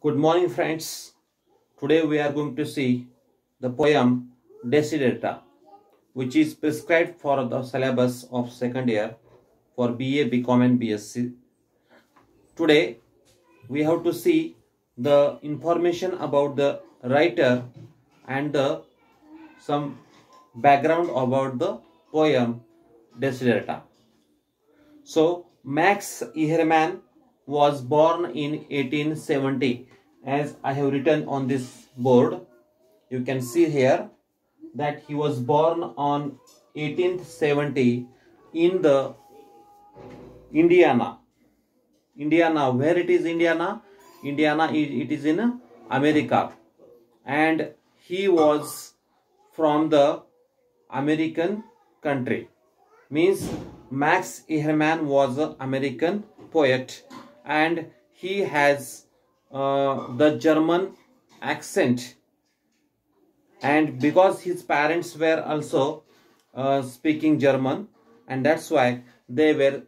Good morning, friends. Today we are going to see the poem Desiderata, which is prescribed for the syllabus of second year for BA, BCom and BSc. Today we have to see the information about the writer and some background about the poem Desiderata. So Max Ehrmann was born in 1870, as I have written on this board. You can see here that he was born on 1870 in the Indiana. Where it is Indiana? It is in America, and he was from the American country. Means Max Ehrmann was an American poet, and he has the German accent, and because his parents were also speaking German, and that's why they were,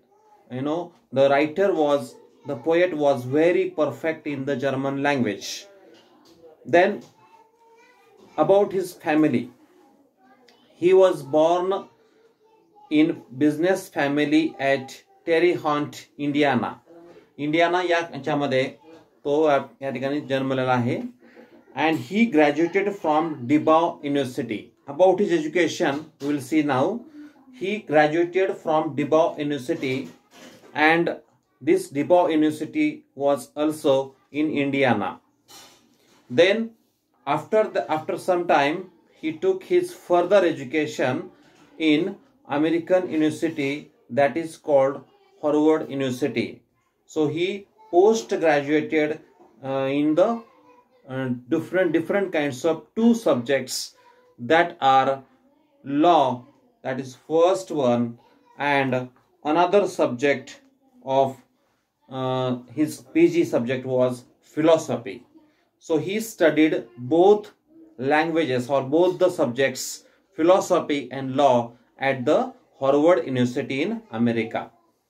the poet was very perfect in the German language. Then about his family, he was born in business family at Terre Haute, Indiana. याच्यामध्ये तो या ठिकाणी जन्मलेला आहे. And he graduated from DePauw University. About his education, we will see now. He graduated from DePauw University, and this DePauw University was also in Indiana. Then after some time, he took his further education in American university, that is called Harvard University. So he post-graduated in the different kinds of two subjects, that are law, that is first one, and another subject of his PG subject was philosophy. So he studied both languages or both the subjects, philosophy and law, at the Harvard University in America.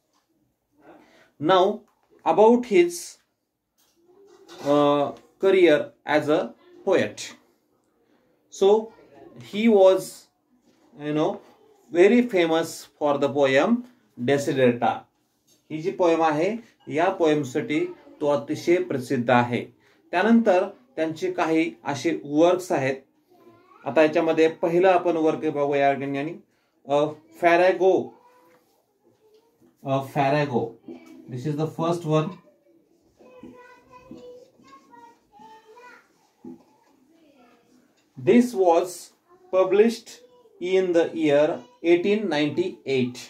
Now about his career as a poet. So he was, very famous for the poem Desiderata. ही जी poem आहे, या पोएमसाठी तो अतिशय प्रसिद्ध आहे. त्यानंतर त्यांचे काही असे वर्क्स आहेत. आता याच्यामध्ये पहिला आपण वर्क बघूया या ठिकाणी Farrago. This is the first one. This was published in the year 1898.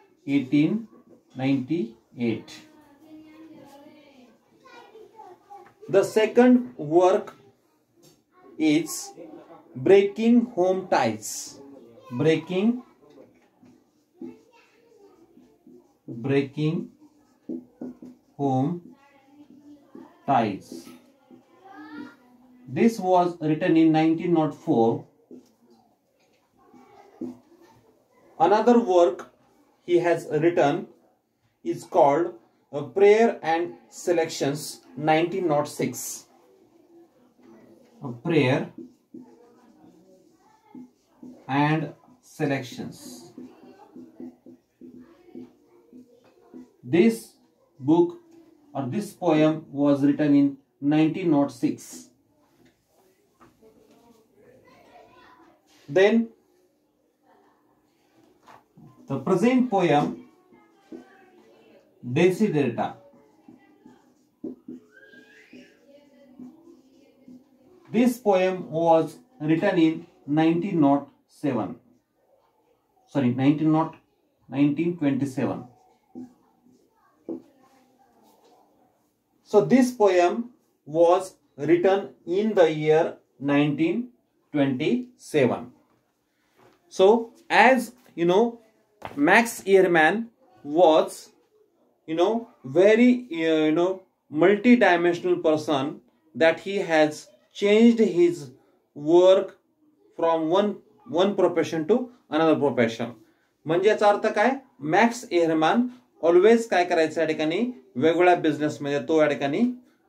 The second work is Breaking Home Ties. Breaking Home Ties. This was written in 1904. Another work he has written is called Prayer and Selections, 1906. Prayer and Selections. This book or this poem was written in 1906. Then the present poem Desiderata. This poem was written in 1927. So this poem was written in the year 1927. So as you know, Max Ehrmann was, very, multi-dimensional person, that he has changed his work from one profession to another profession. म्हणजे याचा अर्थ काय, max एहरमॅन always काय करायचं या ठिकाणी, वेगवेगळ्या business मध्ये तो या ठिकाणी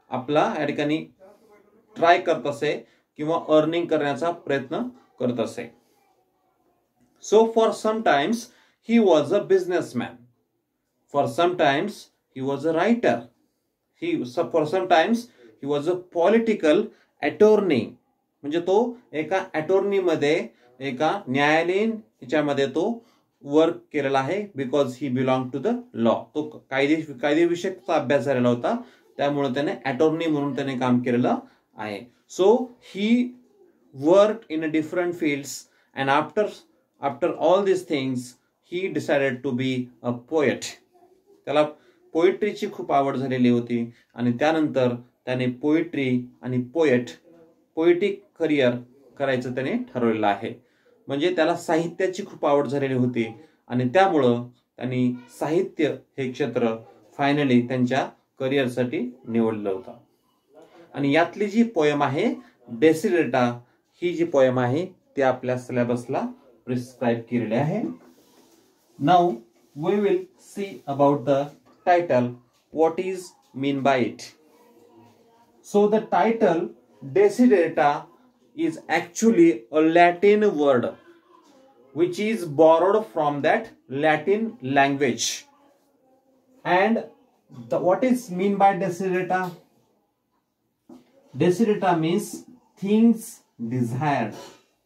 आपला या ठिकाणी ट्राय करत असे किंवा अर्निंग करण्याचा प्रयत्न करत असे. So for sometimes he was a businessman, for sometimes he was a writer, for sometimes he was a political attorney. म्हणजे तो एका अटॉर्नी मध्ये, एका न्यायालयीन ह्याच्यामध्ये तो वर्क केलेला आहे. Because he belong to the law. तो कायदेविषयकचा अभ्यास झालेला होता, त्यामुळे त्याने अटॉर्नी म्हणून त्याने काम केलेलं आहे. So he work in different fields and after all this things he decided to be a poet. त्याला पोएट्रीची खूप आवड झालेली होती आणि त्यानंतर त्याने पोएट्री आणि पोएटिक करिअर करायचं त्याने ठरवलेलं आहे. म्हणजे त्याला साहित्याची खूप आवड झालेली होती आणि त्यामुळं त्यांनी साहित्य हे क्षेत्र फायनली त्यांच्या करिअरसाठी निवडलं होतं. आणि यातली जी पोयम आहे डेसिडेटा, ही जी पोयम आहे ती आपल्या सिलेबसला प्रिस्क्राइब केलेली आहे. Now we will see about the title, what is mean by it. So the title Desiderata is actually a Latin word which is borrowed from that Latin language. And what is mean by desiderata? Desiderata means things desired.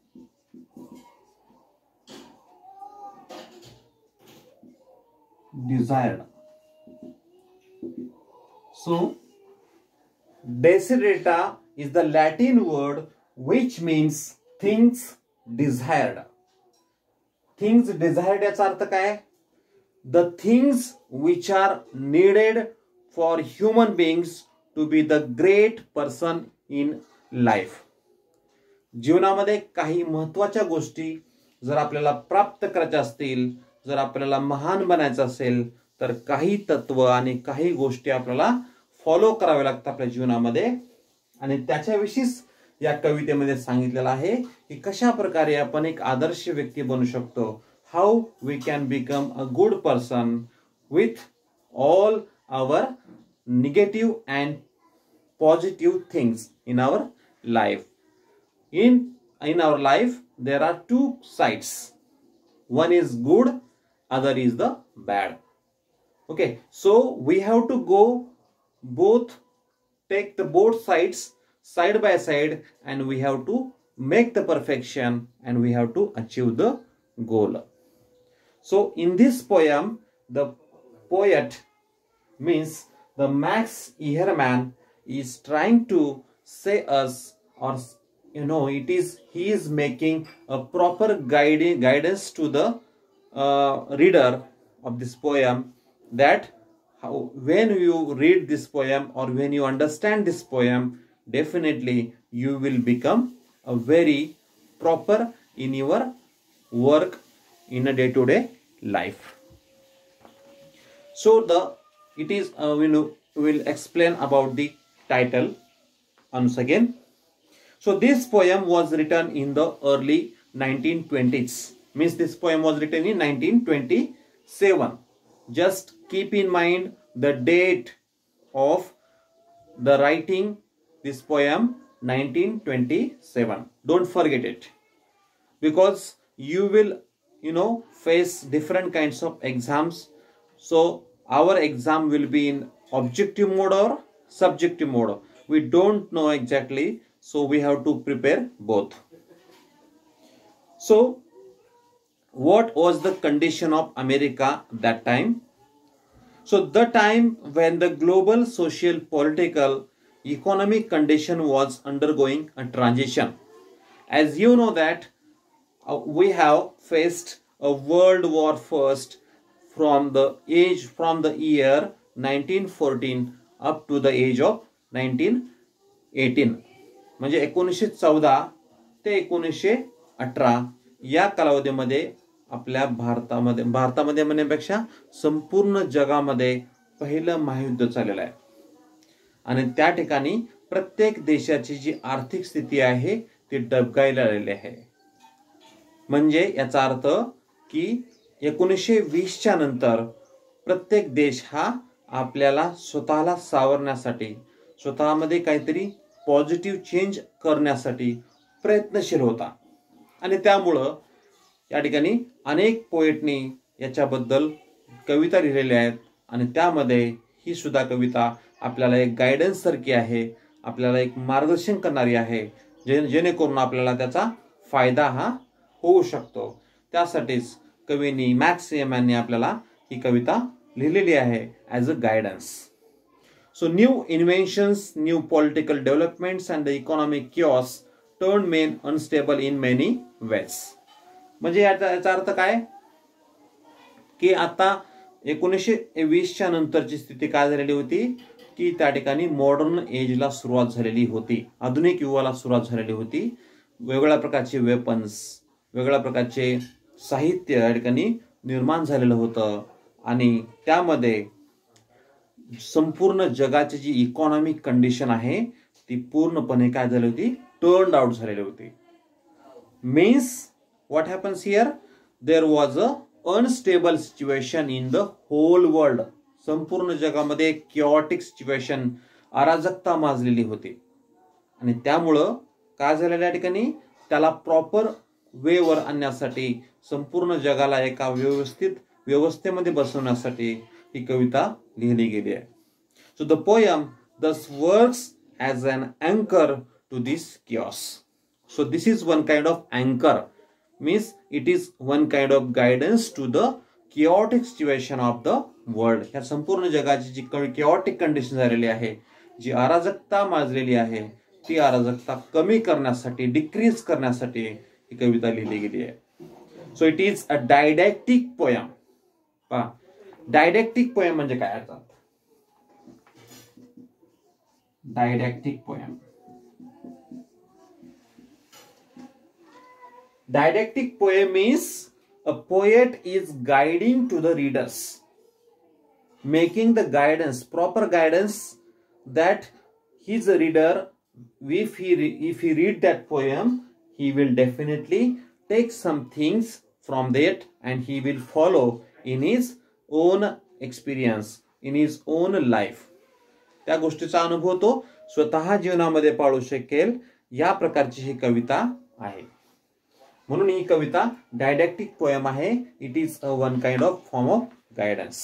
So desiderata is the Latin word which means things desired. Things desired याचा अर्थ काय? The things which are needed for human beings to be the great person in life. जीवनामध्ये काही महत्त्वाच्या गोष्टी जर आपल्याला प्राप्त करायच्या असतील, जर आपल्याला महान बनायचं असेल, तर काही तत्व आणि काही गोष्टी आपल्याला फॉलो करावे लागतात आपल्या जीवनामध्ये. आणि त्याच्याविषयीच या कवितेमध्ये सांगितलेलं आहे की कशा प्रकारे आपण एक आदर्श व्यक्ती बनू शकतो. How we can become a good person with all our negative and positive things in our life. in our life there are two sides, one is good, other is the bad. Okay, so we have to go take the both sides side by side, and we have to make the perfection, and we have to achieve the goal. So in this poem, the poet means the Max Ehrmann is trying to say us, or he is making a proper guidance to the reader of this poem, that when you read this poem or when you understand this poem, definitely you will become a very proper in your work in a day-to-day life. So we will explain about the title once again. So this poem was written in the early 1920s. Means this poem was written in 1927. Just keep in mind the date of the writing this poem, 1927. Don't forget it, because you will face different kinds of exams. So our exam will be in objective mode or subjective mode. We don't know exactly, so we have to prepare both. So what was the condition of America that time? So the time when the global social, political, economic condition was undergoing a transition. As you know that we have faced a World War first from the year 1914 up to the age of 1918. म्हणजे 1914 ते 1918 या कालावधीमध्ये आपल्या भारतामध्ये म्हणण्यापेक्षा संपूर्ण जगामध्ये पहिलं महायुद्ध चाललेलं आहे. आणि त्या ठिकाणी प्रत्येक देशाची जी आर्थिक स्थिती आहे ती डबघाईला आलेली आहे. म्हणजे याचा अर्थ की 1920 नंतर प्रत्येक देश हा आपल्याला स्वतःला सावरण्यासाठी, स्वतःमध्ये काहीतरी पॉझिटिव्ह चेंज करण्यासाठी प्रयत्नशील होता. आणि त्यामुळं या ठिकाणी अनेक पोएटनी याच्याबद्दल कविता लिहिलेल्या आहेत. आणि त्यामध्ये ही सुद्धा कविता आपल्याला एक गायडन्स सारखी आहे, आपल्याला एक मार्गदर्शन करणारी आहे, जेणेकरून आपल्याला त्याचा फायदा हा होऊ शकतो. त्यासाठीच कवींनी मॅक्सिम यांनी आपल्याला ही कविता लिहिलेली आहे as a guidance. So new inventions, new political developments and the economic chaos turned men unstable in many ways. म्हणजे याचा अर्थ काय की आता 1920च्या नंतरची स्थिती काय झालेली होती की त्या ठिकाणी मॉडर्न एजला सुरुवात झालेली होती, आधुनिक युगाला सुरुवात झालेली होती. वेगवेगळ्या प्रकारचे वेपन्स, वेगवेगळ्या प्रकारचे साहित्य या ठिकाणी निर्माण झालेलं होतं. आणि त्यामध्ये संपूर्ण जगाची जी इकॉनॉमिक कंडिशन आहे ती पूर्णपणे काय झाली होती, टर्न्ड आउट झालेली होती. Means what happens here, there was a unstable situation in the whole world. संपूर्ण जगामध्ये किओटिक सिच्युएशन, अराजकता माजलेली होती. आणि त्यामुळं काय झालेलं या ठिकाणी त्याला प्रॉपर वेवर आणण्यासाठी, संपूर्ण जगाला एका व्यवस्थित व्यवस्थेमध्ये बसवण्यासाठी ही कविता लिहिली गेली आहे. So the poem thus works as an anchor to this chaos. So this is one kind of anchor, means it is one kind of guidance to the chaotic situation of the world. या संपूर्ण जगाची जी chaotic condition झालेली आहे, जी अराजकता माजलेली आहे, ती अराजकता कमी करण्यासाठी, डिक्रीज करण्यासाठी ही कविता लिहिली गेली आहे. So it is a didactic poem. पहा, डायडॅक्टिक पोयम म्हणजे काय अर्थ? Didactic poem, didactic poem means a poet is guiding to the readers, making the guidance, proper guidance, that his reader, if he read that poem, he will definitely take some things from that and he will follow in his own experience, in his own life. त्या गोष्टीचा अनुभव तो स्वतः जीवनामध्ये पाळू शकेल, या प्रकारची ही कविता आहे. म्हणून ही कविता डायडॅक्टिक पोयम आहे. It is a one kind of form of guidance.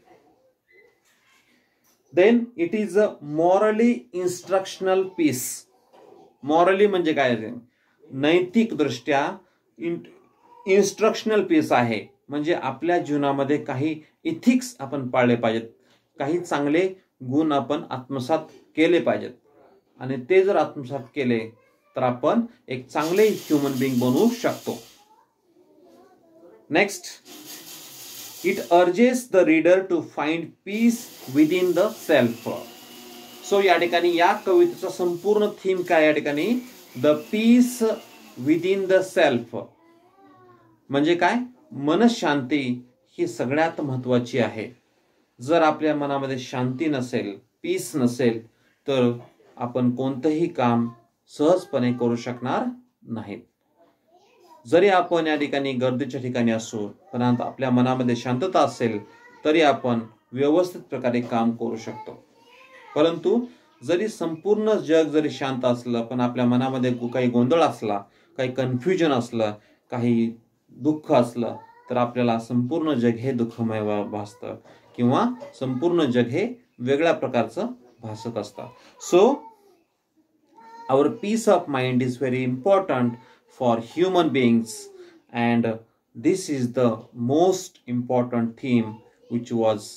Then it is a morally instructional piece. Morally म्हणजे काय? नैतिक दृष्ट्या इन्स्ट्रक्शनल पीस आहे. म्हणजे आपल्या जीवनामध्ये काही इथिक्स आपण पाळले पाहिजेत, काही चांगले गुण आपण आत्मसात केले पाहिजेत. आणि ते जर आत्मसात केले तर आपण एक चांगले ह्युमन बीइंग बनवू शकतो. Next, it urges the reader to find peace within the self. सो या ठिकाणी या कवितेचा संपूर्ण थीम काय? या ठिकाणी the peace within the self म्हणजे काय? मनशांती ही सगळ्यात महत्वाची आहे. जर आपल्या मनामध्ये शांती नसेल, पीस नसेल, तर आपण कोणतंही काम सहजपणे करू शकणार नाहीत. जरी आपण या ठिकाणी गर्दीच्या ठिकाणी असू, पण आपल्या मनामध्ये शांतता असेल तरी आपण व्यवस्थित प्रकारे काम करू शकतो. परंतु जरी संपूर्ण जग जरी शांत असलं, पण आपल्या मनामध्ये काही गोंधळ असला, काही कन्फ्युजन असलं, काही दुःख असलं, तर आपल्याला संपूर्ण जग हे दुःखमय भासतं किंवा संपूर्ण जग हे वेगळ्या प्रकारचं भासत असतं. So our peace of mind is very important for human beings, and this is the most important theme which was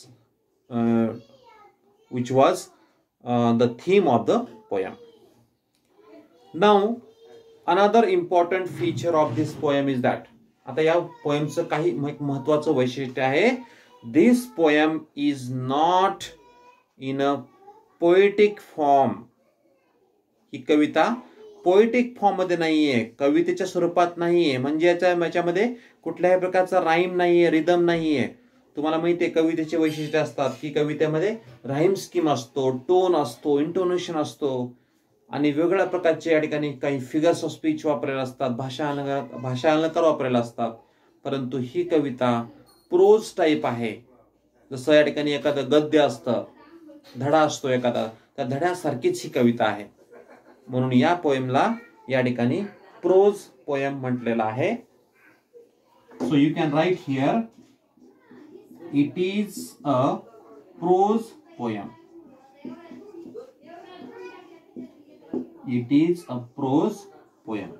the theme of the poem. Now another important feature of this poem is that, आता या पोएमचं काही महत्वाचं वैशिष्ट्य आहे. this poem is not in a poetic form. ही कविता poetic form मध्ये नाहीये, कवितेच्या स्वरूपात नाहीये. म्हणजे याच्यामध्ये कुठल्याही प्रकारचा राईम नाहीये, रिदम नाहीये. तुम्हाला माहितीये कवितेचे वैशिष्ट्य असतात की कवितेमध्ये राईम स्कीम असतो, टोन असतो, इंटोनेशन असतो आणि वेगवेगळ्या प्रकारचे या ठिकाणी काही फिगर्स ऑफ स्पीच वापरलेले असतात, भाषा अलंकार वापरलेले असतात. परंतु ही कविता प्रोज टाईप आहे. जसं या ठिकाणी एखादं गद्य असतं, धडा असतो एखादा, त्या धड्यासारखीच ही कविता आहे. म्हणून या पोएमला या ठिकाणी प्रोज पोएम म्हटलेला आहे. So you can write here it is a prose poem. It is a prose poem.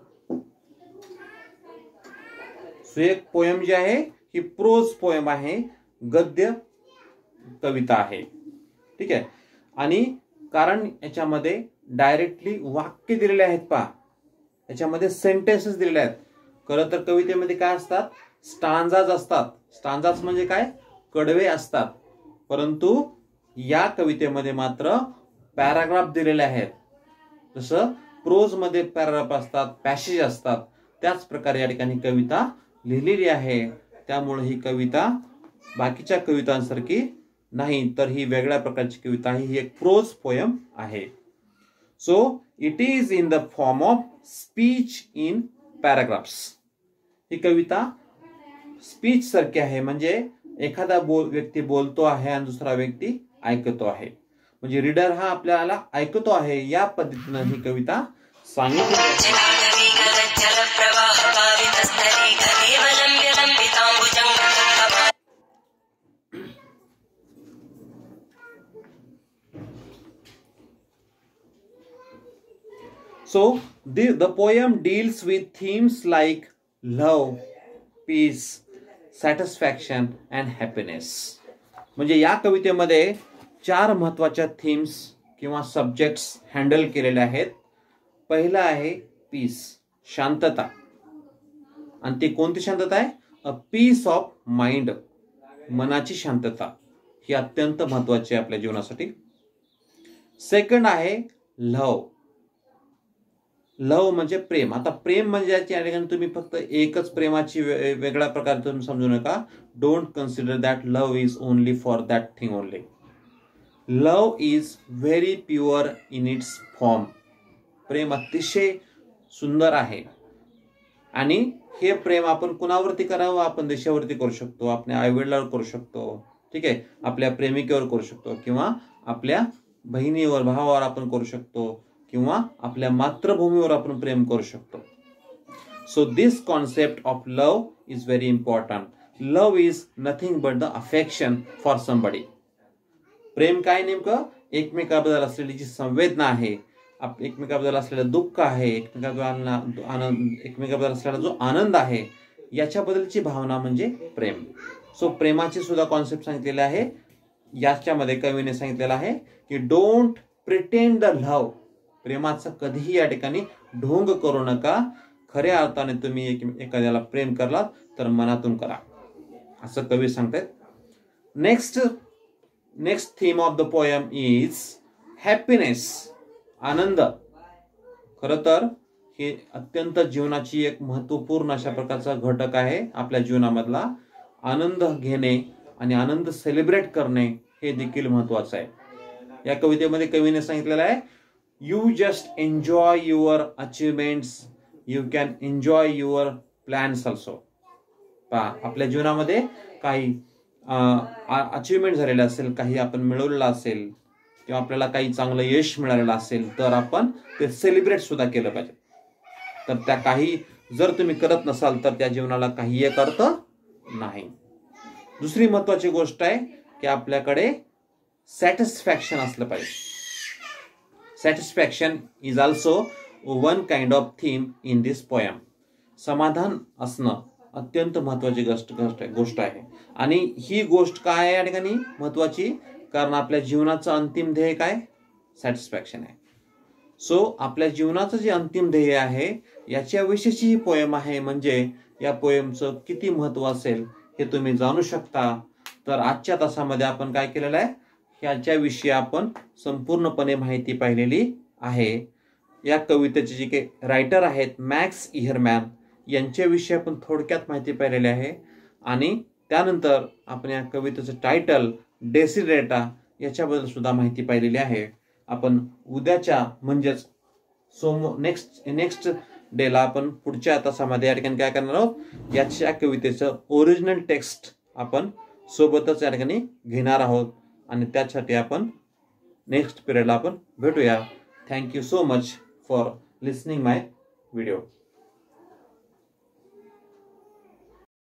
सो एक पोएम जी आहे ही प्रोज पोएम आहे, गद्य कविता आहे. ठीक आहे. आणि कारण याच्यामध्ये डायरेक्टली वाक्य दिलेले आहेत पहा, याच्यामध्ये सेंटेन्सेस दिलेले आहेत. खरं तर कवितेमध्ये काय असतात, स्टांजाज असतात. स्टांजाज म्हणजे काय, कडवे असतात. परंतु या कवितेमध्ये मात्र पॅराग्राफ दिलेले आहेत. जसं प्रोज मध्ये पॅराग्राफ असतात, पॅसेज असतात, त्याच प्रकारे या ठिकाणी कविता लिहिलेली आहे. त्यामुळे ही कविता बाकीच्या कवितांसारखी नाही, तर ही वेगळ्या प्रकारची कविता आहे. ही एक प्रोज पोएम आहे. So it is in the form of speech in paragraphs. ही कविता स्पीच सारखी आहे, म्हणजे एखादा व्यक्ती बोलतो आहे आणि दुसरा व्यक्ती ऐकतो आहे. म्हणजे रीडर हा आपल्याला ऐकतो आहे, या पद्धतीने ही कविता सांगितली. So the poem deals with themes like love, peace, satisfaction and happiness. म्हणजे या कवितेमध्ये 4 महत्वाच्या थीम्स किंवा सब्जेक्ट्स हँडल केलेले आहेत. पहिला आहे पीस, शांतता. आणि ती कोणती शांतता आहे, अ पीस ऑफ माइंड, मनाची शांतता. ही अत्यंत महत्वाची आहे आपल्या जीवनासाठी. सेकंड आहे लव. लव म्हणजे प्रेम. आता प्रेम म्हणजे या ठिकाणी तुम्ही फक्त एकच प्रेमाची वेगळ्या प्रकारे तुम्ही समजू नका. Don't consider that love is only for that thing only. Love is very pure in its form. प्रेम अतिशय सुंदर आहे. आणि हे प्रेम आपण कुणावरती करावं, आपण देशावरती करू शकतो, आपल्या आईवडिलांवर करू शकतो. ठीक आहे, आपल्या प्रेमिकेवर करू शकतो, किंवा आपल्या बहिणीवर, भावावर आपण करू शकतो, किंवा आपल्या मातृभूमीवर आपण प्रेम करू शकतो. So this concept of love is very important. Love is nothing but the affection for somebody. प्रेम काय, नेमकं एकमेकाबद्दल असलेली जी संवेदना आहे, एकमेकाबद्दल असलेलं दुःख आहे, एकमेकाबद्दल असलेला जो आनंद आहे, याच्याबद्दलची भावना म्हणजे प्रेम. सो प्रेमाची सुद्धा कॉन्सेप्ट सांगितलेली आहे. याच्यामध्ये कवीने सांगितलेलं आहे की डोंट प्रिटेंड द लव्ह. प्रेमाचं कधीही या ठिकाणी ढोंग करू नका. खऱ्या अर्थाने तुम्ही एखाद्याला प्रेम करलात तर मनातून करा, असं कवी सांगतात. Next theme of the poem is happiness, आनंद. खरं तर हे अत्यंत जीवनाची एक महत्वपूर्ण अशा प्रकारचा घटक आहे. आपल्या जीवनामधला आनंद घेणे आणि आनंद सेलिब्रेट करणे हे देखील महत्वाचं आहे. या कवितेमध्ये कवीने सांगितलेलं आहे, You just enjoy your achievements. You can enjoy your plans also. पहा, आपल्या जीवनामध्ये काही अचिव्हमेंट झालेलं असेल, काही आपण मिळवलेलं असेल, किंवा आपल्याला काही चांगलं यश मिळालेलं असेल, तर आपण ते सेलिब्रेट सुद्धा केलं पाहिजे. तर त्या काही जर तुम्ही करत नसाल तर त्या जीवनाला काही एक अर्थ नाही. दुसरी महत्वाची गोष्ट आहे की आपल्याकडे सॅटिस्फॅक्शन असलं पाहिजे. Satisfaction is also one kind of theme in this poem. समाधान असणं अत्यंत महत्वाची गोष्ट आहे. आणि ही गोष्ट काय आहे या ठिकाणी महत्वाची, कारण आपल्या जीवनाचं अंतिम ध्येय काय, सॅटिस्फॅक्शन आहे. सो आपल्या जीवनाचं जे अंतिम ध्येय आहे याच्याविषयीची ही पोएम आहे. म्हणजे या पोएमचं किती महत्व असेल हे तुम्ही जाणू शकता. तर आजच्या तासामध्ये आपण काय केलेलं आहे, ह्याच्याविषयी आपण संपूर्णपणे माहिती पाहिलेली आहे. या कवितेचे जे काही रायटर आहेत मॅक्स इहरमॅन, यांच्याविषयी आपण थोडक्यात माहिती पाहिलेली आहे. आणि त्यानंतर आपण या कवितेचं टायटल डेसिडेटा याच्याबद्दल सुद्धा माहिती पाहिलेली आहे. आपण उद्याच्या म्हणजेच नेक्स्ट डेला आपण पुढच्या तासामध्ये या ठिकाणी काय करणार आहोत, याच्या कवितेचं ओरिजिनल टेक्स्ट आपण सोबतच या ठिकाणी घेणार आहोत. आणि त्यासाठी आपण नेक्स्ट पिरियडला आपण भेटूया. Thank you so much for listening my video.